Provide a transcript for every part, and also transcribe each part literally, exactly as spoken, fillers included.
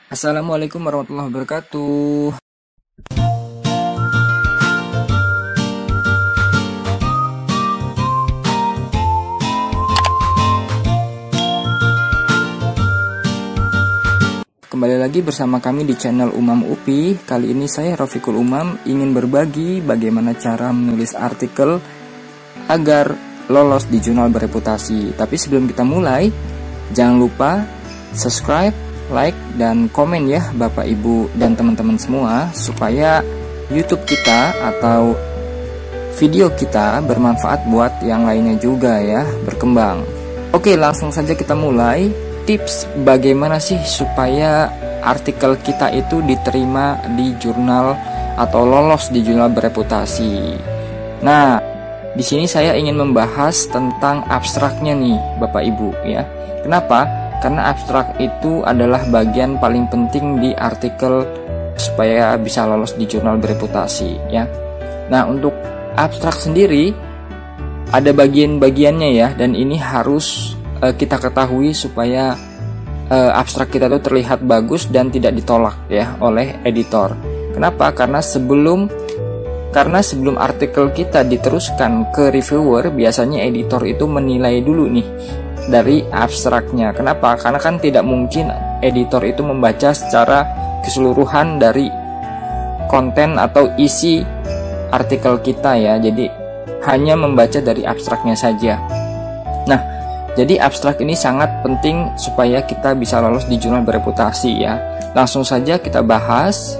Assalamualaikum warahmatullahi wabarakatuh. Kembali lagi bersama kami di channel Umam U P I. Kali ini saya Rafiqul Umam ingin berbagi bagaimana cara menulis artikel agar lolos di jurnal bereputasi. Tapi sebelum kita mulai, jangan lupa subscribe, like, dan komen ya Bapak Ibu dan teman-teman semua, supaya YouTube kita atau video kita bermanfaat buat yang lainnya juga ya, berkembang. Oke, langsung saja kita mulai. Tips bagaimana sih supaya artikel kita itu diterima di jurnal atau lolos di jurnal bereputasi. Nah, di sini saya ingin membahas tentang abstraknya nih Bapak Ibu ya. Kenapa? Karena abstrak itu adalah bagian paling penting di artikel supaya bisa lolos di jurnal bereputasi ya. Nah, untuk abstrak sendiri ada bagian-bagiannya ya, dan ini harus uh, kita ketahui supaya uh, abstrak kita itu terlihat bagus dan tidak ditolak ya oleh editor. Kenapa? Karena sebelum karena sebelum artikel kita diteruskan ke reviewer, biasanya editor itu menilai dulu nih dari abstraknya. Kenapa? Karena kan tidak mungkin editor itu membaca secara keseluruhan dari konten atau isi artikel kita ya. Jadi hanya membaca dari abstraknya saja. Nah, jadi abstrak ini sangat penting supaya kita bisa lolos di jurnal bereputasi ya. Langsung saja kita bahas.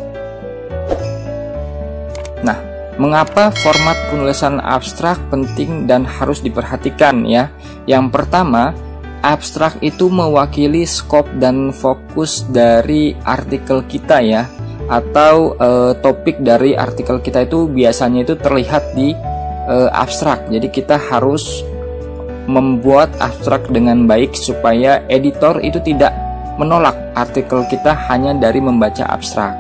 Nah, mengapa format penulisan abstrak penting dan harus diperhatikan ya? Yang pertama, abstrak itu mewakili skop dan fokus dari artikel kita ya, atau e, topik dari artikel kita itu biasanya itu terlihat di e, abstrak. Jadi kita harus membuat abstrak dengan baik supaya editor itu tidak menolak artikel kita hanya dari membaca abstrak.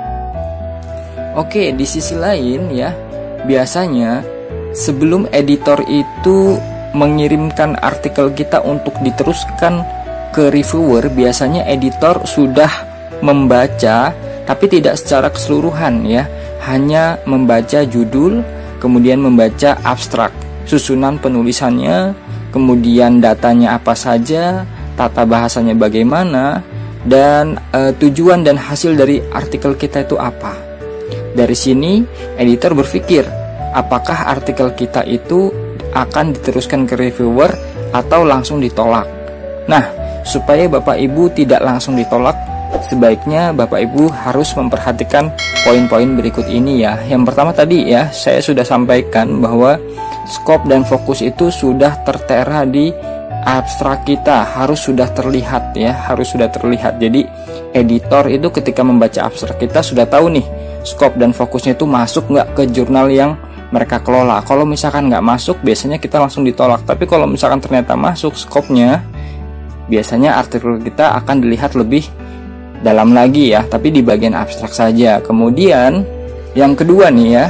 Oke, di sisi lain ya, biasanya sebelum editor itu mengirimkan artikel kita untuk diteruskan ke reviewer, biasanya editor sudah membaca tapi tidak secara keseluruhan ya, hanya membaca judul, kemudian membaca abstrak, susunan penulisannya, kemudian datanya apa saja, tata bahasanya bagaimana, dan e, tujuan dan hasil dari artikel kita itu apa. Dari sini editor berpikir apakah artikel kita itu akan diteruskan ke reviewer atau langsung ditolak. Nah, supaya Bapak Ibu tidak langsung ditolak, sebaiknya Bapak Ibu harus memperhatikan poin-poin berikut ini ya. Yang pertama tadi ya, saya sudah sampaikan bahwa skop dan fokus itu sudah tertera di abstrak kita, harus sudah terlihat ya, harus sudah terlihat. Jadi editor itu ketika membaca abstrak kita sudah tahu nih skop dan fokusnya itu masuk nggak ke jurnal yang mereka kelola. Kalau misalkan nggak masuk, biasanya kita langsung ditolak. Tapi kalau misalkan ternyata masuk skopnya, biasanya artikel kita akan dilihat lebih dalam lagi ya, tapi di bagian abstrak saja. Kemudian yang kedua nih ya,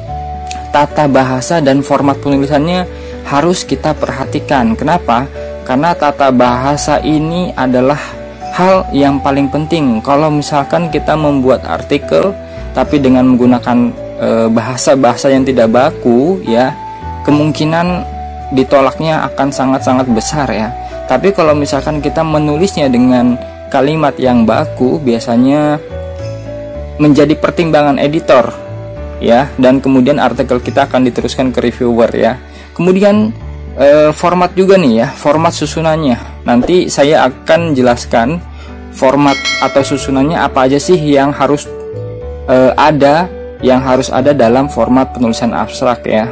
tata bahasa dan format penulisannya harus kita perhatikan. Kenapa? Karena tata bahasa ini adalah hal yang paling penting. Kalau misalkan kita membuat artikel tapi dengan menggunakan e, bahasa-bahasa yang tidak baku ya, kemungkinan ditolaknya akan sangat-sangat besar ya. Tapi kalau misalkan kita menulisnya dengan kalimat yang baku, biasanya menjadi pertimbangan editor ya, dan kemudian artikel kita akan diteruskan ke reviewer ya. Kemudian e, format juga nih ya, format susunannya. Nanti saya akan jelaskan format atau susunannya apa aja sih yang harus e, ada, yang harus ada dalam format penulisan abstrak ya.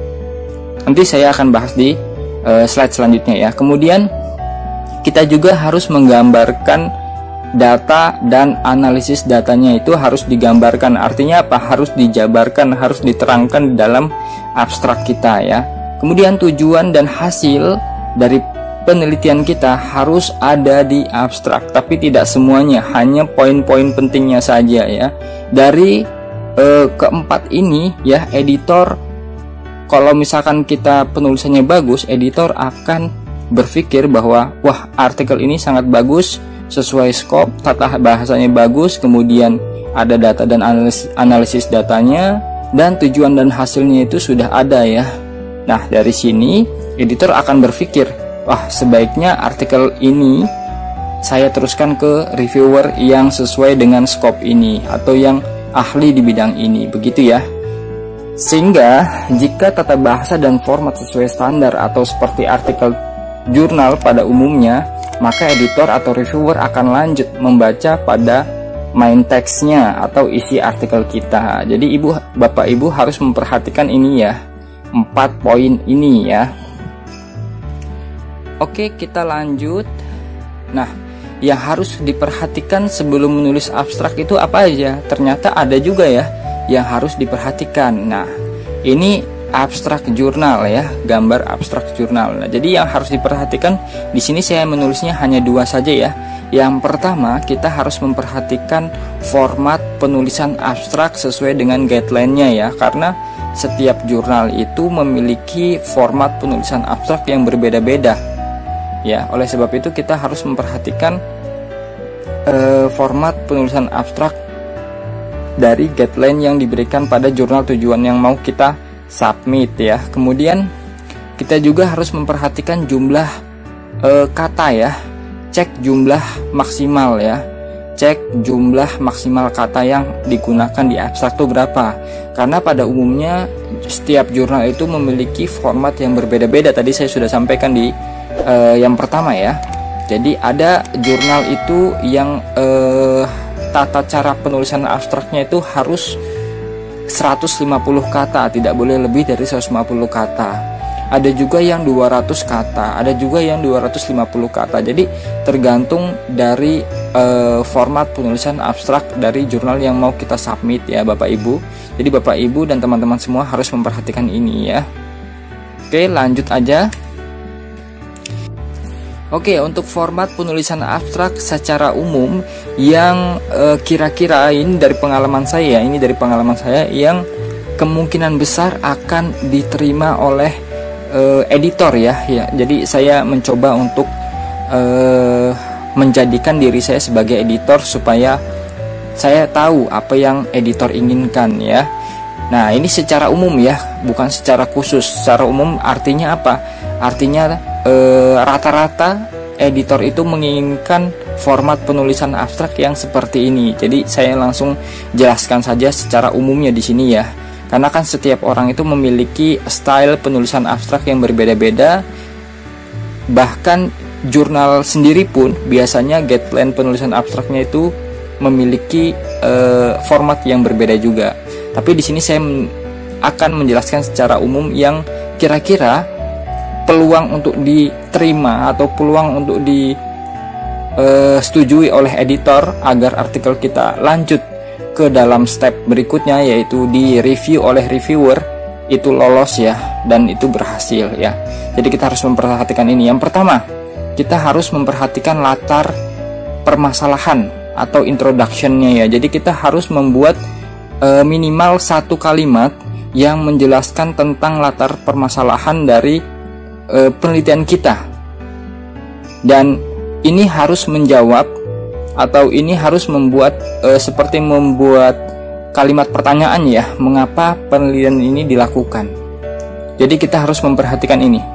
Nanti saya akan bahas di e, slide selanjutnya ya. Kemudian kita juga harus menggambarkan data dan analisis datanya itu harus digambarkan. Artinya apa? Harus dijabarkan, harus diterangkan di dalam abstrak kita ya. Kemudian tujuan dan hasil dari penelitian kita harus ada di abstrak, tapi tidak semuanya, hanya poin-poin pentingnya saja ya. Dari eh, keempat ini ya, editor kalau misalkan kita penulisannya bagus, editor akan berpikir bahwa wah, artikel ini sangat bagus, sesuai skop, tata bahasanya bagus, kemudian ada data dan analisis, analisis datanya, dan tujuan dan hasilnya itu sudah ada ya. Nah, dari sini editor akan berpikir, wah sebaiknya artikel ini saya teruskan ke reviewer yang sesuai dengan skop ini atau yang ahli di bidang ini, begitu ya. Sehingga jika tata bahasa dan format sesuai standar atau seperti artikel jurnal pada umumnya, maka editor atau reviewer akan lanjut membaca pada main teksnya atau isi artikel kita. Jadi ibu, bapak ibu harus memperhatikan ini ya, empat poin ini ya. Oke, kita lanjut. Nah, yang harus diperhatikan sebelum menulis abstrak itu apa aja? Ternyata ada juga ya yang harus diperhatikan. Nah, ini abstrak jurnal ya, gambar abstrak jurnal. Nah, jadi yang harus diperhatikan di sini saya menulisnya hanya dua saja ya. Yang pertama, kita harus memperhatikan format penulisan abstrak sesuai dengan guideline-nya ya, karena setiap jurnal itu memiliki format penulisan abstrak yang berbeda-beda. Ya, oleh sebab itu kita harus memperhatikan uh, format penulisan abstrak dari guideline yang diberikan pada jurnal tujuan yang mau kita submit ya. Kemudian kita juga harus memperhatikan jumlah uh, kata ya. Cek jumlah maksimal ya. Cek jumlah maksimal kata yang digunakan di abstrak itu berapa. Karena pada umumnya setiap jurnal itu memiliki format yang berbeda-beda. Tadi saya sudah sampaikan di uh, yang pertama ya. Jadi ada jurnal itu yang uh, tata cara penulisan abstraknya itu harus seratus lima puluh kata, tidak boleh lebih dari seratus lima puluh kata. Ada juga yang dua ratus kata, ada juga yang dua ratus lima puluh kata. Jadi tergantung dari uh, format penulisan abstrak dari jurnal yang mau kita submit ya Bapak Ibu. Jadi Bapak Ibu dan teman-teman semua harus memperhatikan ini ya. Oke, lanjut aja. Oke, untuk format penulisan abstrak secara umum yang uh, kira-kira ini dari pengalaman saya, ini dari pengalaman saya yang kemungkinan besar akan diterima oleh uh, editor ya. Ya, jadi saya mencoba untuk uh, menjadikan diri saya sebagai editor supaya saya tahu apa yang editor inginkan ya. Nah, ini secara umum ya, bukan secara khusus. Secara umum artinya apa? Artinya rata-rata e, editor itu menginginkan format penulisan abstrak yang seperti ini. Jadi saya langsung jelaskan saja secara umumnya di sini ya. Karena kan setiap orang itu memiliki style penulisan abstrak yang berbeda-beda. Bahkan jurnal sendiri pun biasanya guideline penulisan abstraknya itu memiliki e, format yang berbeda juga. Tapi di sini saya akan menjelaskan secara umum yang kira-kira peluang untuk diterima atau peluang untuk disetujui uh, oleh editor agar artikel kita lanjut ke dalam step berikutnya, yaitu di review oleh reviewer, itu lolos ya, dan itu berhasil ya. Jadi kita harus memperhatikan ini. Yang pertama, kita harus memperhatikan latar permasalahan atau introduction-nya ya. Jadi kita harus membuat uh, minimal satu kalimat yang menjelaskan tentang latar permasalahan dari E, penelitian kita, dan ini harus menjawab atau ini harus membuat e, seperti membuat kalimat pertanyaan ya, mengapa penelitian ini dilakukan. Jadi kita harus memperhatikan ini,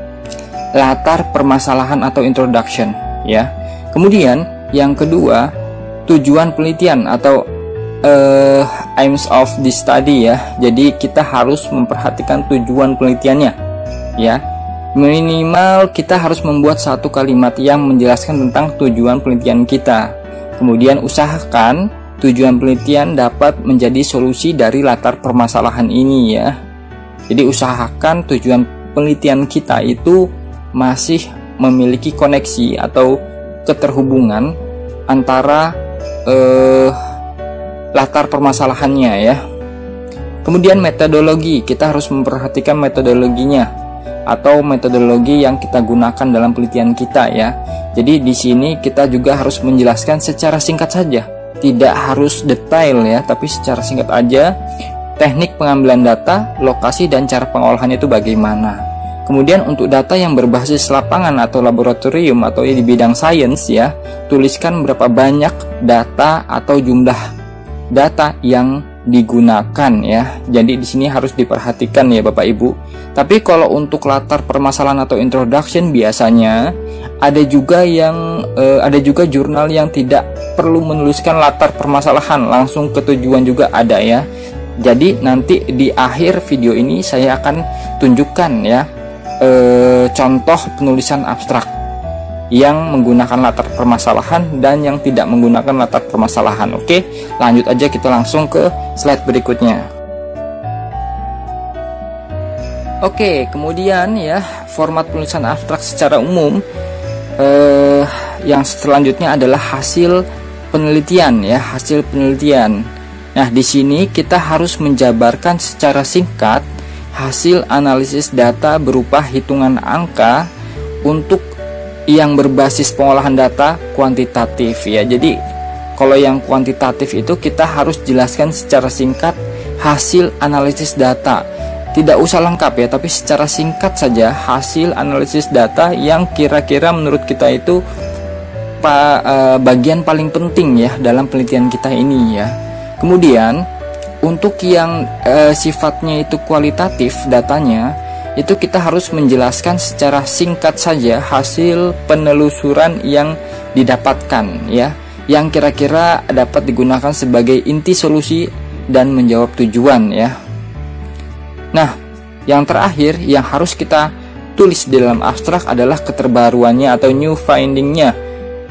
latar permasalahan atau introduction ya. Kemudian yang kedua, tujuan penelitian atau e, aims of the study ya. Jadi kita harus memperhatikan tujuan penelitiannya ya. Minimal kita harus membuat satu kalimat yang menjelaskan tentang tujuan penelitian kita. Kemudian usahakan tujuan penelitian dapat menjadi solusi dari latar permasalahan ini ya. Jadi usahakan tujuan penelitian kita itu masih memiliki koneksi atau keterhubungan antara eh, latar permasalahannya ya. Kemudian metodologi, kita harus memperhatikan metodologinya atau metodologi yang kita gunakan dalam penelitian kita ya. Jadi di sini kita juga harus menjelaskan secara singkat saja, tidak harus detail ya, tapi secara singkat aja teknik pengambilan data, lokasi dan cara pengolahannya itu bagaimana. Kemudian untuk data yang berbasis lapangan atau laboratorium atau di bidang sains ya, tuliskan berapa banyak data atau jumlah data yang digunakan ya. Jadi di sini harus diperhatikan ya Bapak Ibu. Tapi kalau untuk latar permasalahan atau introduction biasanya ada juga yang eh, ada juga jurnal yang tidak perlu menuliskan latar permasalahan, langsung ke tujuan juga ada ya. Jadi nanti di akhir video ini saya akan tunjukkan ya e, contoh penulisan abstrak yang menggunakan latar permasalahan dan yang tidak menggunakan latar permasalahan. Oke, lanjut aja kita langsung ke slide berikutnya. Oke, kemudian ya format penulisan abstrak secara umum eh, yang selanjutnya adalah hasil penelitian ya, hasil penelitian. Nah, di sini kita harus menjabarkan secara singkat hasil analisis data berupa hitungan angka untuk yang berbasis pengolahan data kuantitatif ya. Jadi kalau yang kuantitatif itu kita harus jelaskan secara singkat hasil analisis data. Tidak usah lengkap ya, tapi secara singkat saja hasil analisis data yang kira-kira menurut kita itu pa, uh, bagian paling penting ya dalam penelitian kita ini ya. Kemudian untuk yang e, sifatnya itu kualitatif datanya, itu kita harus menjelaskan secara singkat saja hasil penelusuran yang didapatkan ya, yang kira-kira dapat digunakan sebagai inti solusi dan menjawab tujuan ya. Nah, yang terakhir yang harus kita tulis di dalam abstrak adalah keterbaruannya atau new findingnya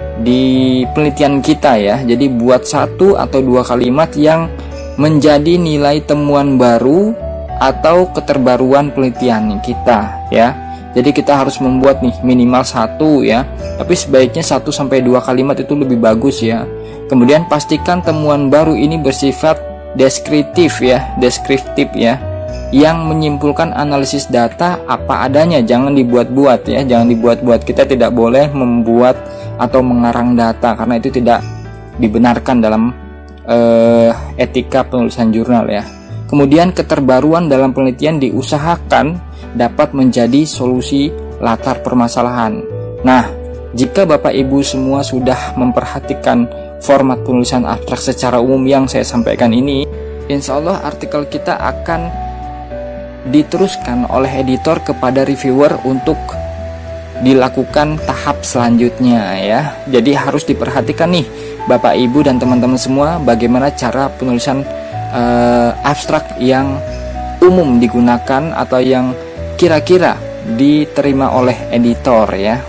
di penelitian kita ya. Jadi buat satu atau dua kalimat yang menjadi nilai temuan baru atau keterbaruan penelitian kita ya. Jadi kita harus membuat nih minimal satu ya, tapi sebaiknya satu sampai dua kalimat itu lebih bagus ya. Kemudian pastikan temuan baru ini bersifat deskriptif ya, deskriptif ya, yang menyimpulkan analisis data apa adanya, jangan dibuat-buat ya, jangan dibuat-buat. Kita tidak boleh membuat atau mengarang data karena itu tidak dibenarkan dalam uh, etika penulisan jurnal ya. Kemudian keterbaruan dalam penelitian diusahakan dapat menjadi solusi latar permasalahan. Nah, jika Bapak Ibu semua sudah memperhatikan format penulisan abstrak secara umum yang saya sampaikan ini, insya Allah artikel kita akan diteruskan oleh editor kepada reviewer untuk dilakukan tahap selanjutnya ya. Jadi harus diperhatikan nih Bapak Ibu dan teman-teman semua bagaimana cara penulisan uh, abstrak yang umum digunakan atau yang kira-kira diterima oleh editor ya.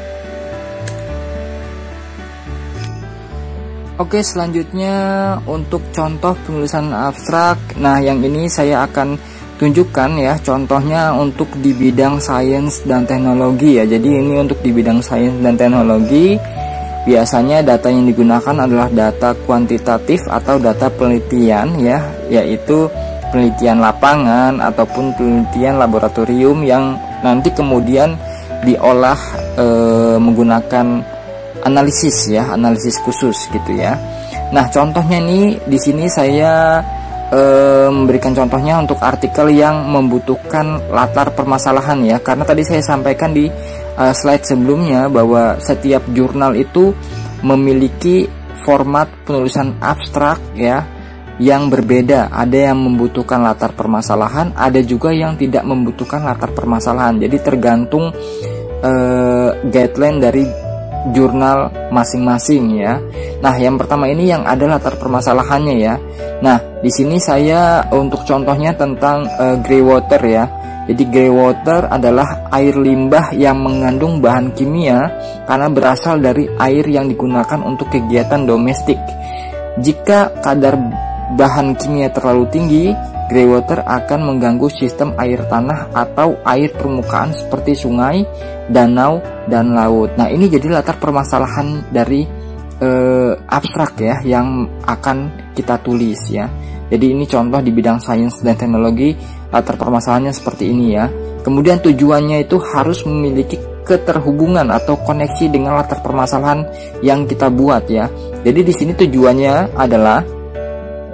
Oke, selanjutnya untuk contoh penulisan abstrak. Nah, yang ini saya akan tunjukkan ya contohnya untuk di bidang sains dan teknologi ya. Jadi ini untuk di bidang sains dan teknologi biasanya data yang digunakan adalah data kuantitatif atau data penelitian ya, yaitu penelitian lapangan ataupun penelitian laboratorium yang nanti kemudian diolah e, menggunakan analisis ya, analisis khusus gitu ya. Nah, contohnya nih di sini saya E, memberikan contohnya untuk artikel yang membutuhkan latar permasalahan ya, karena tadi saya sampaikan di uh, slide sebelumnya bahwa setiap jurnal itu memiliki format penulisan abstrak ya yang berbeda. Ada yang membutuhkan latar permasalahan, ada juga yang tidak membutuhkan latar permasalahan. Jadi tergantung uh, guideline dari jurnal masing-masing ya. Nah, yang pertama ini yang ada latar permasalahannya ya. Nah, di sini saya untuk contohnya tentang uh, grey water ya. Jadi grey water adalah air limbah yang mengandung bahan kimia karena berasal dari air yang digunakan untuk kegiatan domestik. Jika kadar bahan kimia terlalu tinggi, grey water akan mengganggu sistem air tanah atau air permukaan seperti sungai, danau, dan laut. Nah, ini jadi latar permasalahan dari eh, abstrak ya yang akan kita tulis ya. Jadi ini contoh di bidang sains dan teknologi, latar permasalahannya seperti ini ya. Kemudian tujuannya itu harus memiliki keterhubungan atau koneksi dengan latar permasalahan yang kita buat ya. Jadi di sini tujuannya adalah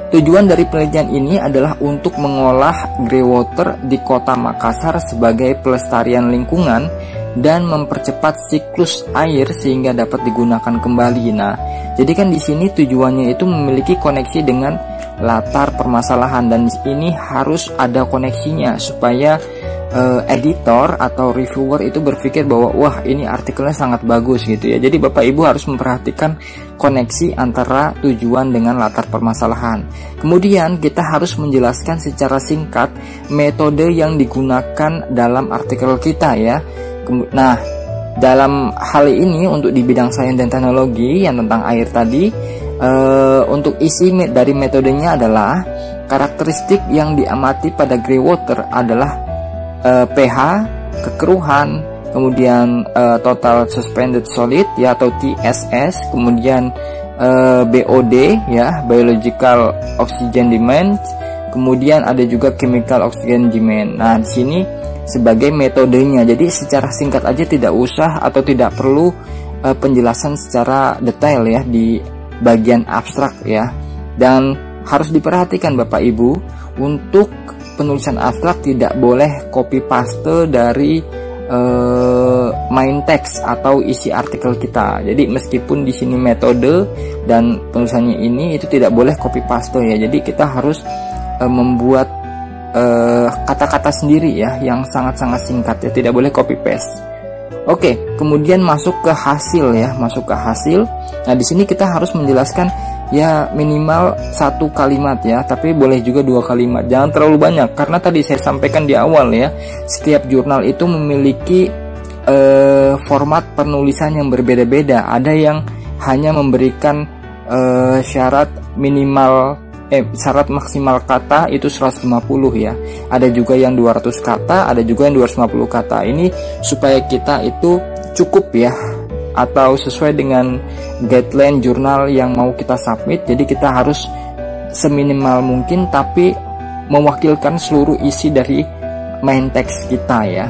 Tujuan dari penelitian ini adalah untuk mengolah greywater di Kota Makassar sebagai pelestarian lingkungan dan mempercepat siklus air sehingga dapat digunakan kembali. Nah, jadi kan di sini tujuannya itu memiliki koneksi dengan latar permasalahan, dan ini harus ada koneksinya supaya uh, editor atau reviewer itu berpikir bahwa wah, ini artikelnya sangat bagus gitu ya. Jadi Bapak Ibu harus memperhatikan koneksi antara tujuan dengan latar permasalahan. Kemudian kita harus menjelaskan secara singkat metode yang digunakan dalam artikel kita ya. Nah, dalam hal ini untuk di bidang sains dan teknologi yang tentang air tadi, uh, untuk isi dari metodenya adalah karakteristik yang diamati pada greywater adalah uh, pH, kekeruhan, kemudian uh, total suspended solid ya atau T S S, kemudian uh, B O D ya, biological oxygen demand, kemudian ada juga chemical oxygen demand. Nah, di sini sebagai metodenya. Jadi secara singkat aja, tidak usah atau tidak perlu uh, penjelasan secara detail ya di bagian abstrak ya. Dan harus diperhatikan Bapak Ibu, untuk penulisan abstrak tidak boleh copy paste dari uh, main text atau isi artikel kita. Jadi meskipun di sini metode dan penulisannya ini itu tidak boleh copy paste ya. Jadi kita harus uh, membuat kata-kata uh, sendiri ya, yang sangat-sangat singkat ya, tidak boleh copy paste. Oke, kemudian masuk ke hasil ya, masuk ke hasil. Nah, di sini kita harus menjelaskan ya minimal satu kalimat ya, tapi boleh juga dua kalimat. Jangan terlalu banyak, karena tadi saya sampaikan di awal ya, setiap jurnal itu memiliki uh, format penulisan yang berbeda-beda. Ada yang hanya memberikan uh, syarat minimal Eh, syarat maksimal kata itu seratus lima puluh ya. Ada juga yang dua ratus kata, ada juga yang dua ratus lima puluh kata. Ini supaya kita itu cukup ya, atau sesuai dengan guideline jurnal yang mau kita submit. Jadi kita harus seminimal mungkin tapi mewakilkan seluruh isi dari main text kita ya.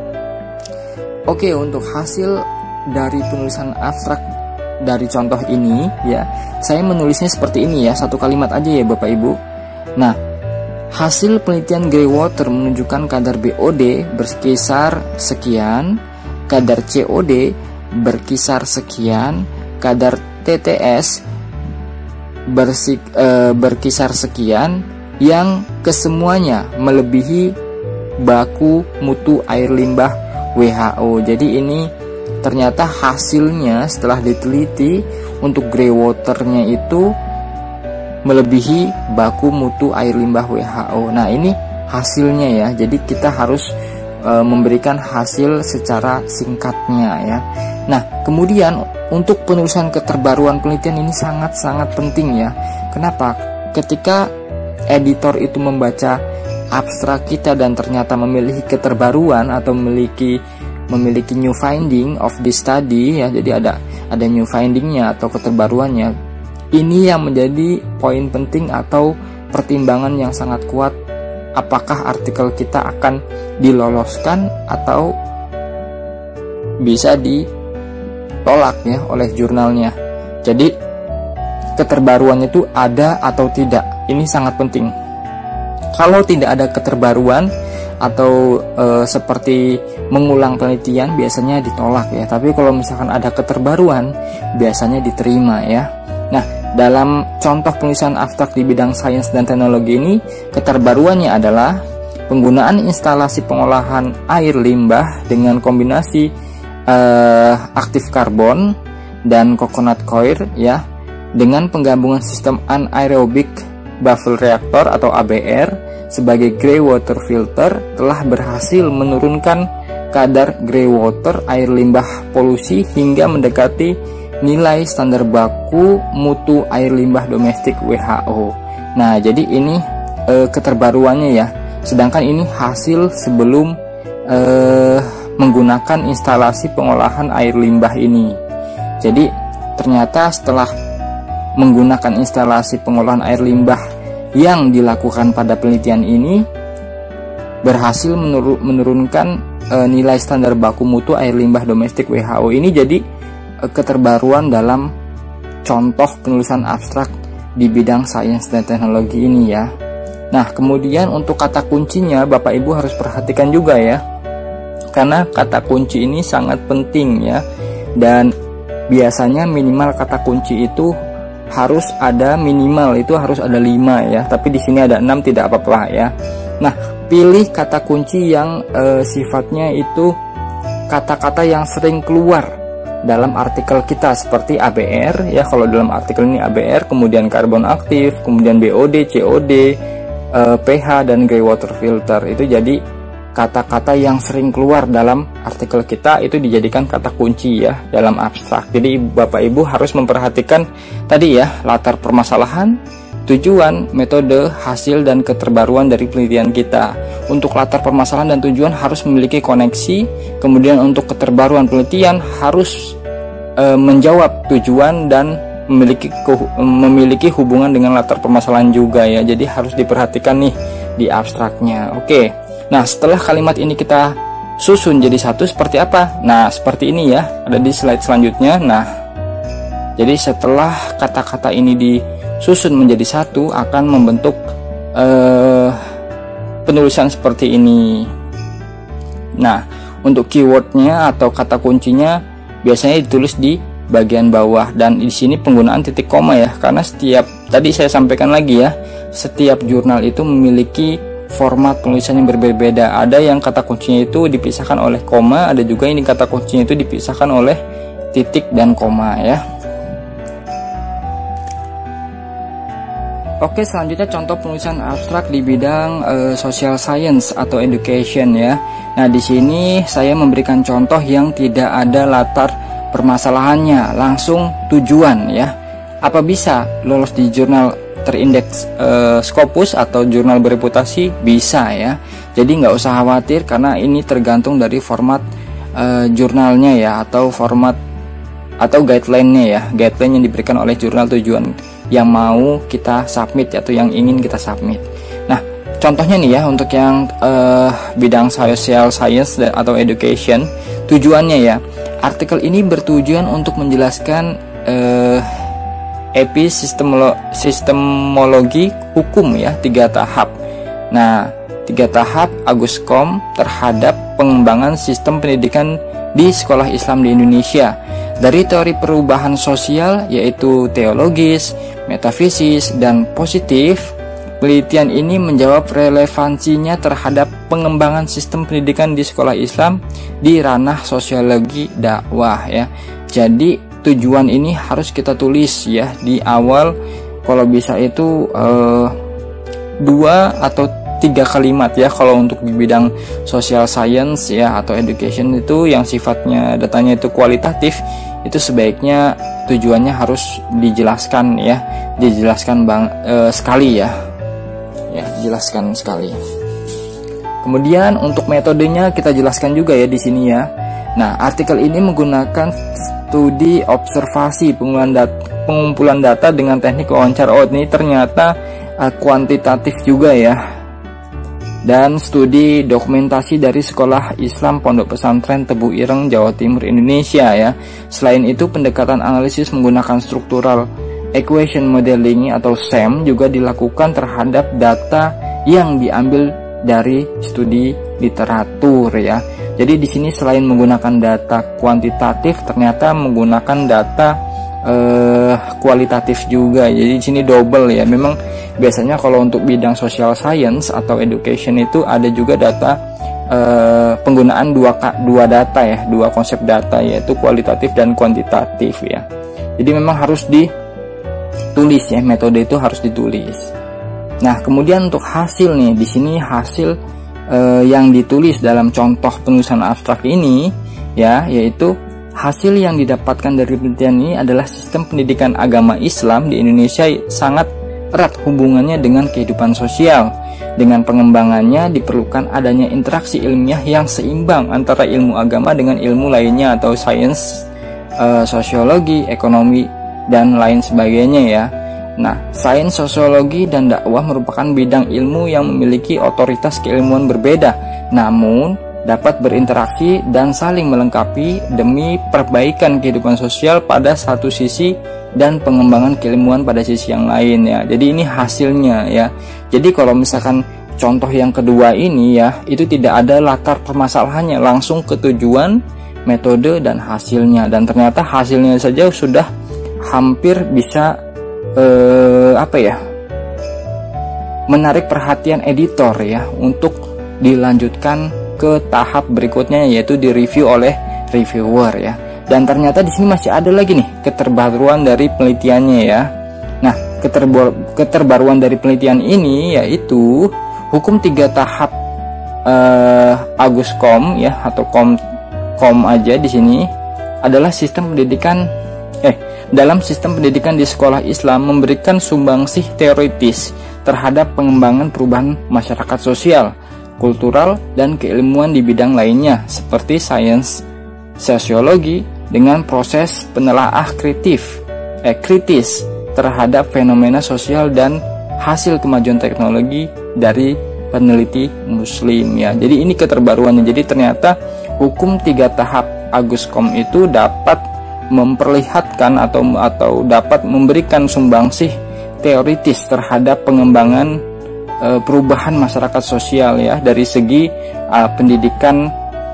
Oke, untuk hasil dari penulisan abstrak dari contoh ini ya, saya menulisnya seperti ini ya, satu kalimat aja ya Bapak Ibu. Nah, hasil penelitian greywater menunjukkan kadar B O D berkisar sekian, kadar C O D berkisar sekian, kadar T T S bersik, e, berkisar sekian, yang kesemuanya melebihi baku mutu air limbah W H O. Jadi ini ternyata hasilnya setelah diteliti untuk greywaternya itu melebihi baku mutu air limbah W H O. Nah, ini hasilnya ya. Jadi kita harus e, memberikan hasil secara singkatnya ya. Nah, kemudian untuk penulisan keterbaruan penelitian ini sangat-sangat penting ya. Kenapa? Ketika editor itu membaca abstrak kita dan ternyata memiliki keterbaruan atau memiliki memiliki new finding of this study ya, jadi ada ada new findingnya atau keterbaruannya. Ini yang menjadi poin penting atau pertimbangan yang sangat kuat, apakah artikel kita akan diloloskan atau bisa ditolak ya oleh jurnalnya. Jadi keterbaruan itu ada atau tidak, ini sangat penting. Kalau tidak ada keterbaruan atau e, seperti mengulang penelitian, biasanya ditolak ya. Tapi kalau misalkan ada keterbaruan, biasanya diterima ya. Nah, dalam contoh penulisan abstrak di bidang sains dan teknologi ini, keterbaruannya adalah penggunaan instalasi pengolahan air limbah dengan kombinasi e, aktif karbon dan coconut coir ya, dengan penggabungan sistem anaerobic baffle reactor atau A B R sebagai greywater filter telah berhasil menurunkan kadar greywater air limbah polusi hingga mendekati nilai standar baku mutu air limbah domestik W H O. Nah, jadi ini e, keterbaruannya ya. Sedangkan ini hasil sebelum e, menggunakan instalasi pengolahan air limbah ini. Jadi ternyata setelah menggunakan instalasi pengolahan air limbah yang dilakukan pada penelitian ini berhasil menur menurunkan e, nilai standar baku mutu air limbah domestik W H O. Ini jadi e, keterbaruan dalam contoh penulisan abstrak di bidang sains dan teknologi ini ya. Nah, kemudian untuk kata kuncinya Bapak Ibu harus perhatikan juga ya, karena kata kunci ini sangat penting ya, dan biasanya minimal kata kunci itu harus ada, minimal itu harus ada lima ya, tapi di sini ada enam, tidak apa-apa ya. Nah, pilih kata kunci yang e, sifatnya itu kata-kata yang sering keluar dalam artikel kita, seperti A B R ya, kalau dalam artikel ini A B R, kemudian karbon aktif, kemudian B O D, C O D, e, pH dan grey water filter. Itu jadi kata-kata yang sering keluar dalam artikel kita, itu dijadikan kata kunci ya dalam abstrak. Jadi Bapak Ibu harus memperhatikan tadi ya, latar permasalahan, tujuan, metode, hasil, dan keterbaruan dari penelitian kita. Untuk latar permasalahan dan tujuan harus memiliki koneksi, kemudian untuk keterbaruan penelitian harus e, menjawab tujuan dan memiliki memiliki hubungan dengan latar permasalahan juga ya. Jadi harus diperhatikan nih di abstraknya. Oke. Nah, setelah kalimat ini kita susun jadi satu, seperti apa? Nah, seperti ini ya, ada di slide selanjutnya. Nah, jadi setelah kata-kata ini disusun menjadi satu, akan membentuk eh, penulisan seperti ini. Nah, untuk keywordnya atau kata kuncinya biasanya ditulis di bagian bawah, dan di sini penggunaan titik koma ya, karena setiap, tadi saya sampaikan lagi ya, setiap jurnal itu memiliki format penulisan yang berbeda-beda. Ada yang kata kuncinya itu dipisahkan oleh koma, ada juga ini kata kuncinya itu dipisahkan oleh titik dan koma ya. Oke, selanjutnya contoh penulisan abstrak di bidang uh, social science atau education ya. Nah, di sini saya memberikan contoh yang tidak ada latar permasalahannya, langsung tujuan ya. Apa bisa lolos di jurnal terindeks uh, Scopus atau jurnal bereputasi? Bisa ya. Jadi nggak usah khawatir, karena ini tergantung dari format uh, jurnalnya ya, atau format atau guideline-nya ya, guideline yang diberikan oleh jurnal tujuan yang mau kita submit atau yang ingin kita submit. Nah, contohnya nih ya, untuk yang uh, bidang social science atau education, tujuannya ya, artikel ini bertujuan untuk menjelaskan uh, epistemologi hukum ya, tiga tahap. Nah, tiga tahap Aguskom terhadap pengembangan sistem pendidikan di sekolah Islam di Indonesia, dari teori perubahan sosial yaitu teologis, metafisis, dan positif. Penelitian ini menjawab relevansinya terhadap pengembangan sistem pendidikan di sekolah Islam di ranah sosiologi dakwah ya. Jadi tujuan ini harus kita tulis ya di awal, kalau bisa itu eh, dua atau tiga kalimat ya. Kalau untuk di bidang social science ya atau education itu yang sifatnya datanya itu kualitatif, itu sebaiknya tujuannya harus dijelaskan ya, dijelaskan bang eh, sekali ya, ya dijelaskan sekali. Kemudian untuk metodenya kita jelaskan juga ya di sini ya. Nah, artikel ini menggunakan studi observasi pengumpulan data, pengumpulan data dengan teknik wawancara. Oh, ini ternyata uh, kuantitatif juga ya. Dan studi dokumentasi dari Sekolah Islam Pondok Pesantren Tebu Ireng, Jawa Timur, Indonesia ya. Selain itu, pendekatan analisis menggunakan structural equation modeling atau S E M juga dilakukan terhadap data yang diambil dari studi literatur ya. Jadi di sini selain menggunakan data kuantitatif, ternyata menggunakan data eh, kualitatif juga. Jadi di sini double ya. Memang biasanya kalau untuk bidang social science atau education itu ada juga data eh, penggunaan dua dua data ya, dua konsep data, yaitu kualitatif dan kuantitatif ya. Jadi memang harus ditulis ya, metode itu harus ditulis. Nah, kemudian untuk hasil nih, di sini hasil Uh, yang ditulis dalam contoh penulisan abstrak ini ya, yaitu hasil yang didapatkan dari penelitian ini adalah sistem pendidikan agama Islam di Indonesia sangat erat hubungannya dengan kehidupan sosial. Dengan pengembangannya diperlukan adanya interaksi ilmiah yang seimbang antara ilmu agama dengan ilmu lainnya atau sains, uh, sosiologi, ekonomi, dan lain sebagainya ya. Nah, sains, sosiologi, dan dakwah merupakan bidang ilmu yang memiliki otoritas keilmuan berbeda, namun dapat berinteraksi dan saling melengkapi demi perbaikan kehidupan sosial pada satu sisi dan pengembangan keilmuan pada sisi yang lain ya. Jadi ini hasilnya ya. Jadi kalau misalkan contoh yang kedua ini ya, itu tidak ada latar permasalahannya, langsung ke tujuan, metode dan hasilnya. Dan ternyata hasilnya saja sudah hampir bisa eh, apa ya? menarik perhatian editor ya untuk dilanjutkan ke tahap berikutnya, yaitu direview oleh reviewer ya. Dan ternyata di sini masih ada lagi nih keterbaruan dari penelitiannya ya. Nah, keterbaru keterbaruan dari penelitian ini yaitu hukum tiga tahap eh, Aguscom ya, atau kom kom aja di sini adalah sistem pendidikan eh dalam sistem pendidikan di sekolah Islam memberikan sumbangsih teoritis terhadap pengembangan perubahan masyarakat sosial, kultural, dan keilmuan di bidang lainnya seperti sains sosiologi dengan proses penelaah kritif, eh, kritis terhadap fenomena sosial dan hasil kemajuan teknologi dari peneliti muslim ya. Jadi ini keterbaruannya. Jadi ternyata hukum tiga tahap Aguscom itu dapat memperlihatkan atau atau dapat memberikan sumbangsih teoritis terhadap pengembangan e, perubahan masyarakat sosial ya dari segi e, pendidikan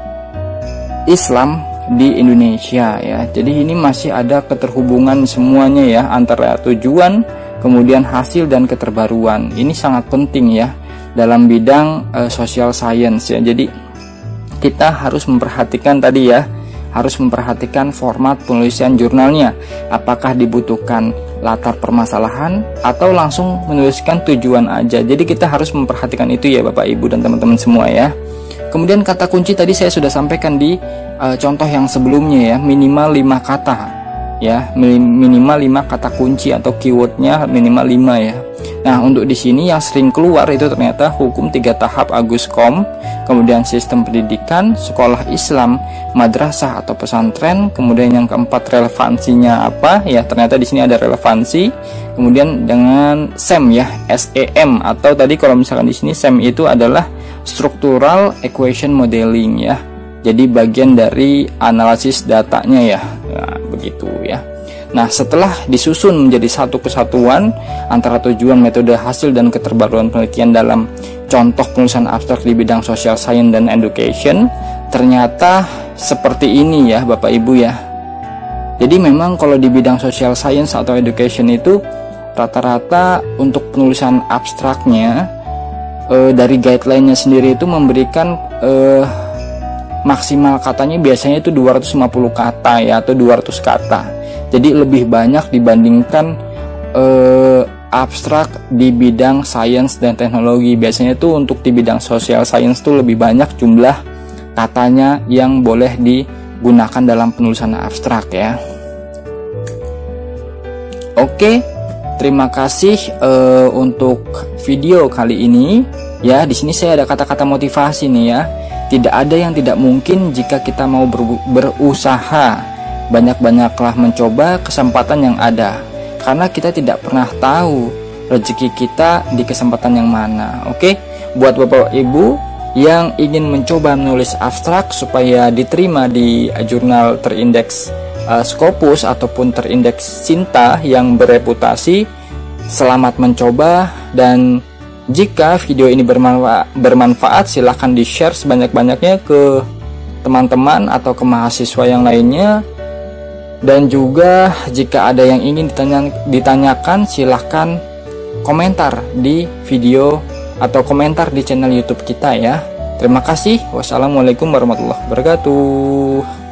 Islam di Indonesia ya. Jadi ini masih ada keterhubungan semuanya ya antara tujuan, kemudian hasil dan keterbaruan. Ini sangat penting ya dalam bidang e, social science ya. Jadi kita harus memperhatikan tadi ya, harus memperhatikan format penulisan jurnalnya. Apakah dibutuhkan latar permasalahan atau langsung menuliskan tujuan aja. Jadi kita harus memperhatikan itu ya Bapak Ibu dan teman-teman semua ya. Kemudian kata kunci tadi saya sudah sampaikan di uh, contoh yang sebelumnya ya, minimal lima kata ya, minimal lima kata kunci atau keywordnya minimal lima ya. Nah, untuk di sini yang sering keluar itu ternyata hukum tiga tahap Aguscom, kemudian sistem pendidikan, sekolah Islam, madrasah atau pesantren, kemudian yang keempat relevansinya apa ya, ternyata di sini ada relevansi, kemudian dengan S E M ya, S E M atau tadi kalau misalkan di sini S E M itu adalah structural equation modeling ya. Jadi bagian dari analisis datanya ya, nah, begitu ya. Nah, setelah disusun menjadi satu kesatuan antara tujuan, metode, hasil, dan keterbaruan penelitian dalam contoh penulisan abstrak di bidang social science dan education, ternyata seperti ini ya Bapak Ibu ya. Jadi memang kalau di bidang social science atau education itu rata-rata untuk penulisan abstraknya eh, dari guideline-nya sendiri itu memberikan eh, maksimal katanya biasanya itu dua ratus lima puluh kata ya, atau dua ratus kata. Jadi lebih banyak dibandingkan eh, abstrak di bidang sains dan teknologi. Biasanya itu untuk di bidang social science itu lebih banyak jumlah katanya yang boleh digunakan dalam penulisan abstrak ya. Oke, terima kasih eh, untuk video kali ini ya. Di sini saya ada kata-kata motivasi nih ya. Tidak ada yang tidak mungkin jika kita mau ber berusaha. Banyak-banyaklah mencoba kesempatan yang ada, karena kita tidak pernah tahu rezeki kita di kesempatan yang mana. Oke, buat Bapak Ibu yang ingin mencoba menulis abstrak supaya diterima di jurnal terindeks uh, Scopus ataupun terindeks Sinta yang bereputasi, selamat mencoba. Dan jika video ini bermanfaat, bermanfaat silahkan di-share sebanyak-banyaknya ke teman-teman atau ke mahasiswa yang lainnya. Dan juga jika ada yang ingin ditanya, ditanyakan silahkan komentar di video atau komentar di channel YouTube kita ya. Terima kasih. Wassalamualaikum warahmatullahi wabarakatuh.